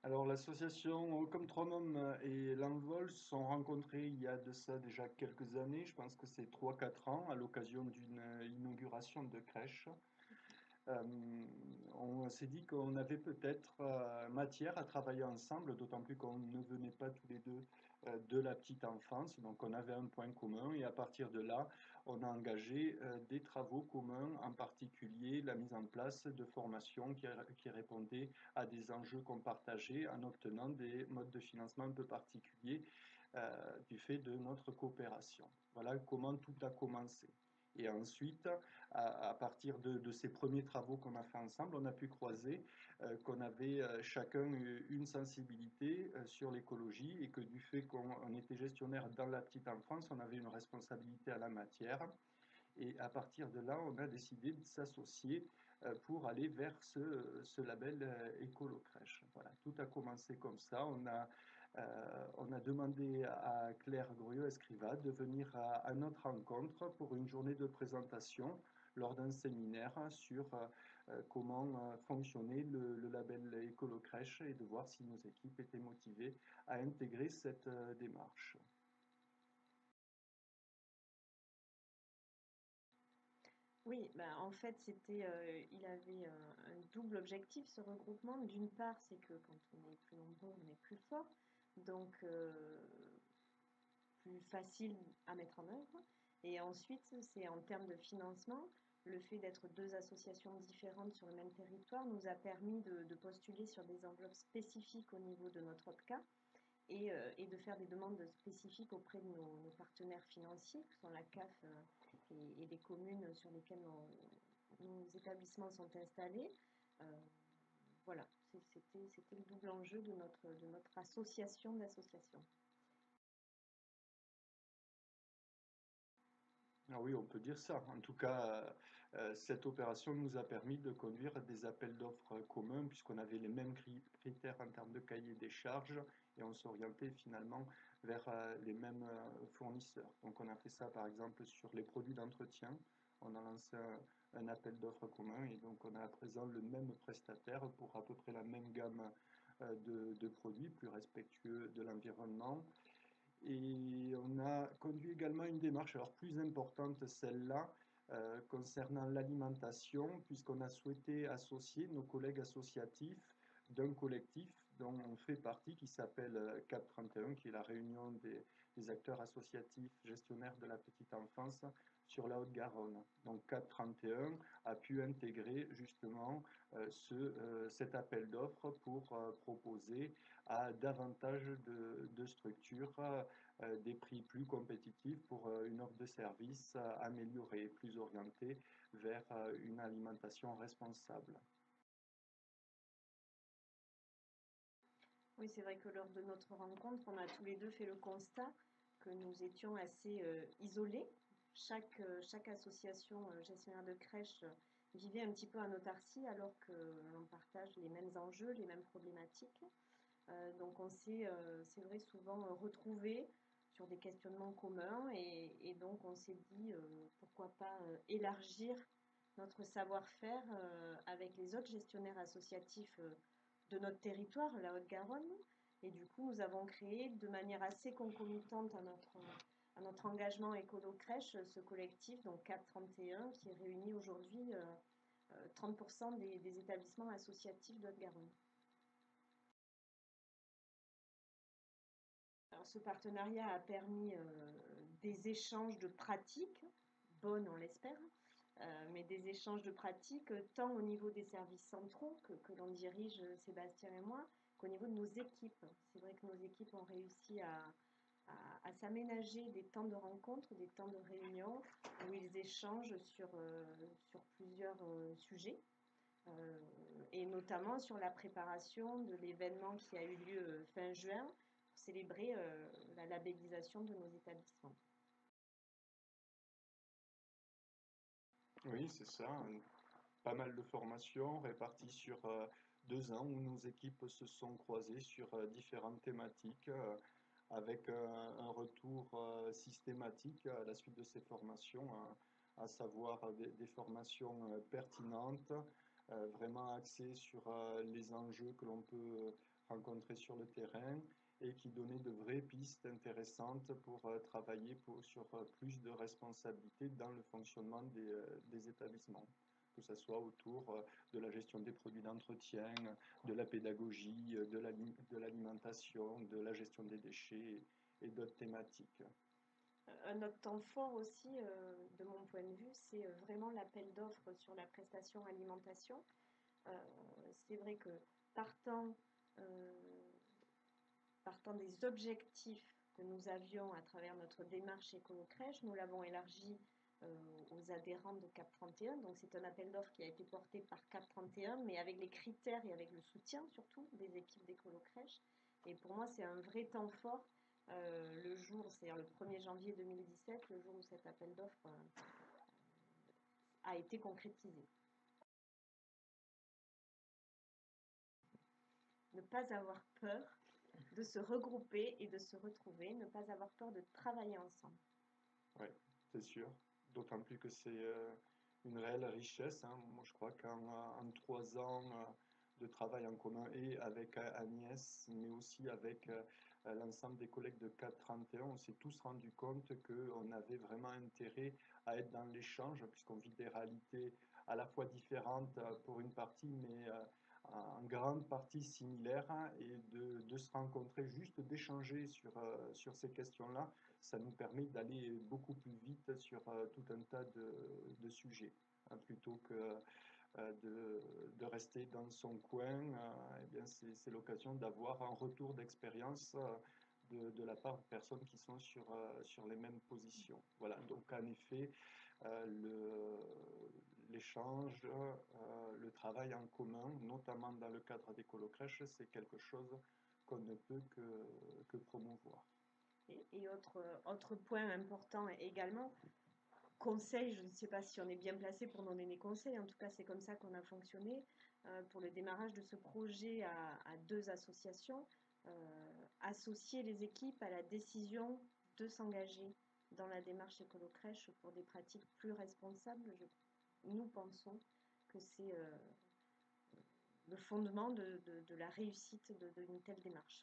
Alors l'association Comme Trois Mômes et l'Envol se sont rencontrés il y a de ça déjà quelques années, je pense que c'est 3 4 ans, à l'occasion d'une inauguration de crèche. Euh, on s'est dit qu'on avait peut-être matière à travailler ensemble, d'autant plus qu'on ne venait pas tous les deux de la petite enfance, donc on avait un point commun et à partir de là, on a engagé des travaux communs, en particulier la mise en place de formations qui répondaient à des enjeux qu'on partageait en obtenant des modes de financement un peu particuliers du fait de notre coopération. Voilà comment tout a commencé. Et ensuite, à partir de ces premiers travaux qu'on a fait ensemble, on a pu croiser qu'on avait chacun une sensibilité sur l'écologie et que du fait qu'on était gestionnaire dans la petite enfance, on avait une responsabilité à la matière. Et à partir de là, on a décidé de s'associer pour aller vers ce label Écolo Crèche. Voilà, tout a commencé comme ça. On a demandé à Claire Goriot-Escriva de venir à notre rencontre pour une journée de présentation lors d'un séminaire sur comment fonctionnait le label Écolo Crèche et de voir si nos équipes étaient motivées à intégrer cette démarche. Oui, bah, en fait, il avait un double objectif, ce regroupement. D'une part, c'est que quand on est plus nombreux, on est plus fort, donc plus facile à mettre en œuvre. Et ensuite, c'est en termes de financement, le fait d'être deux associations différentes sur le même territoire nous a permis de postuler sur des enveloppes spécifiques au niveau de notre OPCA et de faire des demandes spécifiques auprès de nos partenaires financiers, qui sont la CAF et les communes sur lesquelles nos établissements sont installés. Euh, voilà, c'était le double enjeu de notre association d'associations. Ah oui, on peut dire ça. En tout cas, cette opération nous a permis de conduire des appels d'offres communs puisqu'on avait les mêmes critères en termes de cahier des charges et on s'orientait finalement vers les mêmes fournisseurs. Donc on a fait ça par exemple sur les produits d'entretien. On a lancé un appel d'offres commun et donc on a à présent le même prestataire pour à peu près la même gamme de produits plus respectueux de l'environnement. Et on a conduit également une démarche, alors plus importante celle-là, concernant l'alimentation, puisqu'on a souhaité associer nos collègues associatifs d'un collectif dont on fait partie, qui s'appelle CAP 31, qui est la réunion des acteurs associatifs gestionnaires de la petite enfance sur la Haute-Garonne. Donc CAP 31 a pu intégrer justement cet appel d'offres pour proposer à davantage de structures des prix plus compétitifs pour une offre de service améliorée, plus orientée vers une alimentation responsable. Oui, c'est vrai que lors de notre rencontre, on a tous les deux fait le constat que nous étions assez isolés. Chaque association gestionnaire de crèche vivait un petit peu en autarcie alors que l'on partage les mêmes enjeux, les mêmes problématiques. Donc on s'est, c'est vrai, souvent retrouvés sur des questionnements communs et donc on s'est dit pourquoi pas élargir notre savoir-faire avec les autres gestionnaires associatifs de notre territoire, la Haute-Garonne. Et du coup, nous avons créé de manière assez concomitante à notre engagement écolo crèche ce collectif, donc 431, qui réunit aujourd'hui 30% des établissements associatifs de Haute-Garonne. Alors, ce partenariat a permis des échanges de pratiques, bonnes on l'espère, mais des échanges de pratiques tant au niveau des services centraux que l'on dirige Sébastien et moi, qu'au niveau de nos équipes. C'est vrai que nos équipes ont réussi à s'aménager des temps de rencontre, des temps de réunion où ils échangent sur plusieurs sujets. Euh, et notamment sur la préparation de l'événement qui a eu lieu fin juin pour célébrer la labellisation de nos établissements. Oui, c'est ça. Pas mal de formations réparties sur 2 ans où nos équipes se sont croisées sur différentes thématiques avec un retour systématique à la suite de ces formations, à savoir des formations pertinentes, vraiment axées sur les enjeux que l'on peut rencontrés sur le terrain et qui donnaient de vraies pistes intéressantes pour travailler sur plus de responsabilités dans le fonctionnement des établissements, que ce soit autour de la gestion des produits d'entretien, de la pédagogie, de l'alimentation, de la gestion des déchets et d'autres thématiques. Un autre temps fort aussi, de mon point de vue, c'est vraiment l'appel d'offres sur la prestation alimentation. C'est vrai que partant, euh, partant des objectifs que nous avions à travers notre démarche écolo-crèche, nous l'avons élargi aux adhérents de CAP 31. Donc c'est un appel d'offres qui a été porté par CAP 31, mais avec les critères et avec le soutien surtout des équipes d'écolo-crèche. Et pour moi, c'est un vrai temps fort. Le jour, c'est-à-dire le 1er janvier 2017, le jour où cet appel d'offres a été concrétisé. Ne pas avoir peur de se regrouper et de se retrouver, ne pas avoir peur de travailler ensemble. Oui, c'est sûr. D'autant plus que c'est une réelle richesse, hein. Moi, je crois qu'en 3 ans de travail en commun et avec Agnès, mais aussi avec l'ensemble des collègues de CAP 31, on s'est tous rendu compte qu'on avait vraiment intérêt à être dans l'échange, puisqu'on vit des réalités à la fois différentes pour une partie, mais en grande partie similaires, hein, et de se rencontrer, juste d'échanger sur ces questions-là, ça nous permet d'aller beaucoup plus vite sur tout un tas de sujets, hein, plutôt que de rester dans son coin. Eh bien, c'est l'occasion d'avoir un retour d'expérience de la part de personnes qui sont sur les mêmes positions. Voilà, donc en effet, l'échange, le travail en commun, notamment dans le cadre des colocrèches, c'est quelque chose qu'on ne peut que promouvoir. Et autre point important également, conseil, je ne sais pas si on est bien placé pour donner des conseils, en tout cas c'est comme ça qu'on a fonctionné pour le démarrage de ce projet à 2 associations, associer les équipes à la décision de s'engager dans la démarche écolo-crèche pour des pratiques plus responsables. Nous pensons que c'est le fondement de la réussite d'une telle démarche.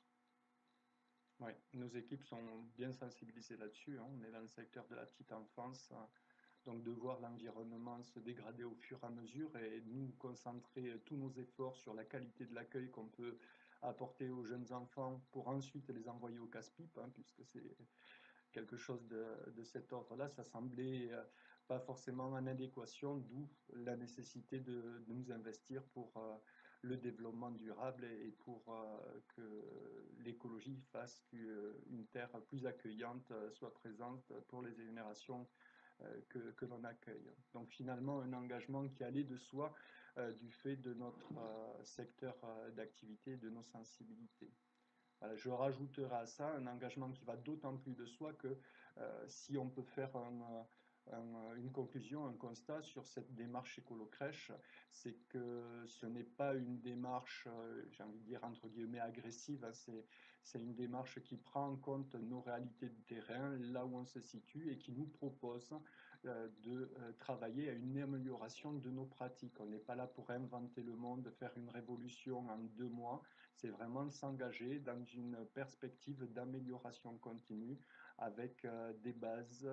Oui, nos équipes sont bien sensibilisées là-dessus, hein. On est dans le secteur de la petite enfance, donc de voir l'environnement se dégrader au fur et à mesure et nous concentrer tous nos efforts sur la qualité de l'accueil qu'on peut apporter aux jeunes enfants pour ensuite les envoyer au casse-pipe, hein, puisque c'est quelque chose de cet ordre-là, ça semblait pas forcément en adéquation, d'où la nécessité de nous investir pour le développement durable et pour que l'écologie fasse qu'une terre plus accueillante soit présente pour les générations que l'on accueille. Donc finalement, un engagement qui allait de soi du fait de notre secteur d'activité, de nos sensibilités. Voilà, je rajouterai à ça un engagement qui va d'autant plus de soi que si on peut faire une conclusion, un constat sur cette démarche écolo-crèche, c'est que ce n'est pas une démarche, j'ai envie de dire entre guillemets agressive, hein, c'est une démarche qui prend en compte nos réalités de terrain, là où on se situe, et qui nous propose de travailler à une amélioration de nos pratiques. On n'est pas là pour inventer le monde, faire une révolution en 2 mois, c'est vraiment s'engager dans une perspective d'amélioration continue avec des bases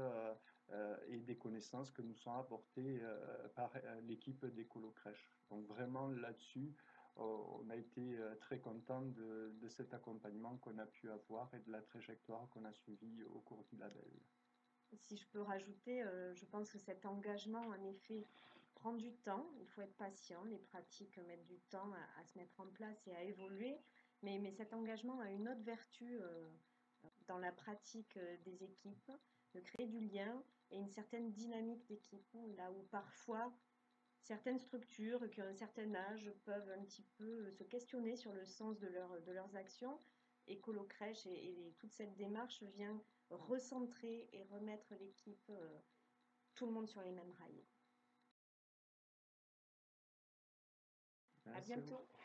et des connaissances que nous sont apportées par l'équipe d'Écolo-Crèche. Donc vraiment là-dessus, on a été très content de cet accompagnement qu'on a pu avoir et de la trajectoire qu'on a suivie au cours du label. Si je peux rajouter, je pense que cet engagement, en effet, prend du temps. Il faut être patient. Les pratiques mettent du temps à se mettre en place et à évoluer. Mais cet engagement a une autre vertu dans la pratique des équipes, de créer du lien et une certaine dynamique d'équipe. Là où parfois, certaines structures qui ont un certain âge peuvent un petit peu se questionner sur le sens de leurs actions. Écolo-crèche et toute cette démarche vient recentrer et remettre l'équipe, tout le monde sur les mêmes rails. Merci À bientôt.